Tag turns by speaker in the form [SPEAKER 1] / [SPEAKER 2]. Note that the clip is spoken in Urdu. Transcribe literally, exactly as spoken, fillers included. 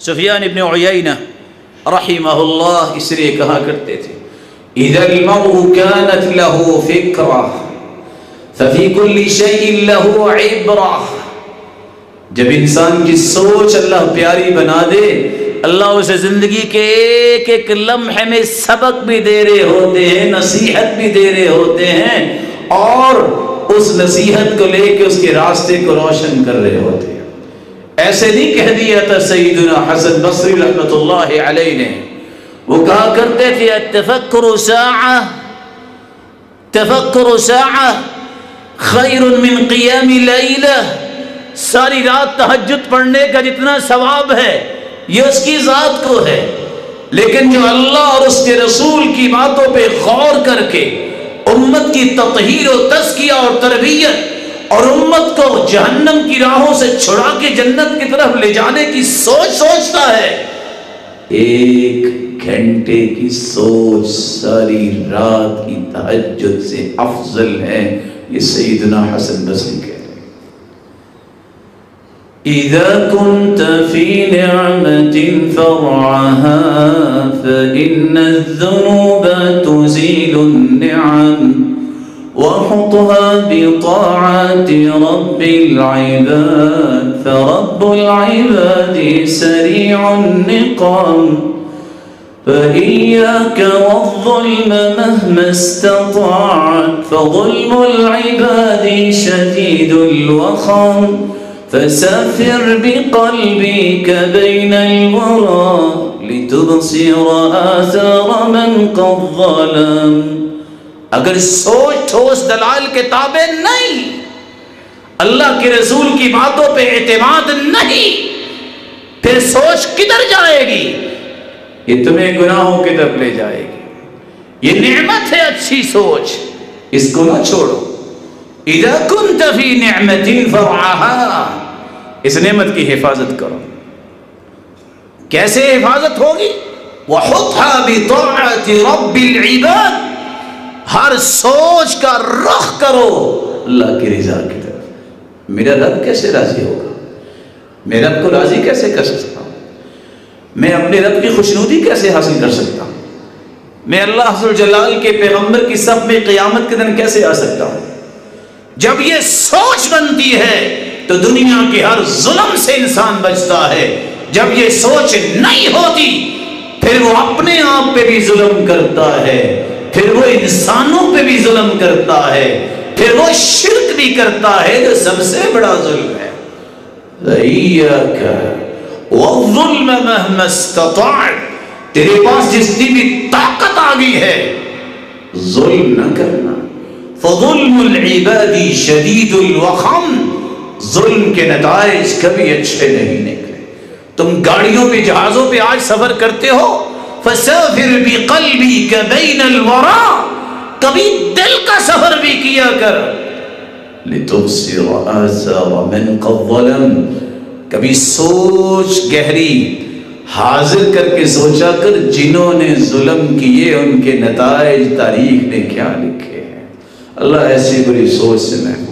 [SPEAKER 1] سفیان ابن عیینہ رحمہ اللہ اس لیے کہا کرتے تھے اذا المرء كانت له فکرہ ففی کل شیء له عبرہ، جب انسان کی سوچ اللہ پیاری بنا دے اللہ اسے زندگی کے ایک ایک لمحے میں سبق بھی دے رہے ہوتے ہیں، نصیحت بھی دے رہے ہوتے ہیں، اور اس نصیحت کو لے کے اس کے راستے کو روشن کر رہے ہوتے ہیں۔ ایسے نہیں کہہ دیا تھا سیدنا حسن بصری رحمت اللہ علیہ نے، وہ کہا کرتے تھے التفکر ساعہ تفکر ساعہ خیر من قیام لیلہ، ساری رات تہجد پڑھنے کا جتنا ثواب ہے یہ اس کی ذات کو ہے، لیکن جو اللہ اور اس کے رسول کی باتوں پہ غور کر کے امت کی تطہیر و تزکیہ اور تربیت اور امت کو جہنم کی راہوں سے چھڑا کے جنت کی طرف لے جانے کی سوچ سوچتا ہے، ایک گھنٹے کی سوچ ساری رات کی تہجد سے افضل ہے، یہ سیدنا حسن بصری کہتے ہیں۔ اذا كنت في نعمة فرعها فإن الذنوب تزيل النعم وحطها بطاعة رب العباد فرب العباد سريع النقام فإياك والظلم مهما استطعت فظلم العباد شديد الوخام فسافر بقلبك بين الورى لتبصر آثار من قد ظلم۔ اگر سوچ ٹھوس دلال کے تابع نہیں، اللہ کے رسول کی باتوں پہ اعتماد نہیں، پھر سوچ کدھر جائے گی؟ یہ تمہیں گناہوں کی طرف لے جائے گی۔ یہ نعمت ہے اچھی سوچ، اس کو نہ چھوڑو۔ اذا كنت في نعمة فرعها، اس نعمت کی حفاظت کرو۔ کیسے حفاظت ہوگی؟ وحطها بطاعة رب العباد، ہر سوچ کا رخ کرو اللہ کی رضا کی طرف۔ میرا رب کیسے راضی ہوگا؟ میں رب کو راضی کیسے کر سکتا ہوں؟ میں اپنے رب کی خوشنودی کیسے حاصل کر سکتا ہوں؟ میں اللہ عز و جلال کے پیغمبر کی صف میں قیامت کے دن کیسے آ سکتا ہوں؟ جب یہ سوچ بنتی ہے تو دنیا کے ہر ظلم سے انسان بچتا ہے، جب یہ سوچ نہیں ہوتی پھر وہ اپنے آپ پہ بھی ظلم کرتا ہے، پھر وہ انسانوں پہ بھی ظلم کرتا ہے، پھر وہ شرک بھی کرتا ہے جو سب سے بڑا ظلم ہے۔ وَإِيَّاكَ وَالظُّلْمَ مَهْمَا اسْتَطَعْتَ، تیرے پاس جتنی بھی طاقت آ گئی ہے ظلم نہ کرنا۔ فَظُلْمُ الْعِبَادِ شَدِيدُ الْوَخَمْ، ظلم کے نتائج کبھی اچھے نہیں نکلے۔ تم گاڑیوں پہ جہازوں پہ آج سفر کرتے ہو، فَسَافِرْ بِقَلْبِكَ بَيْنَ الْوَرَى، کبھی دل کا سفر بھی کیا کر۔ لِتُبْصِرَ آثَارَ مَنْ قَدْ ظَلَمَ، کبھی سوچ گہری حاضر کر کے سوچا کر جنہوں نے ظلم کیے ان کے نتائج تاریخ نے کیا لکھے ہیں۔ اللہ ایسی بڑی سوچ سے میں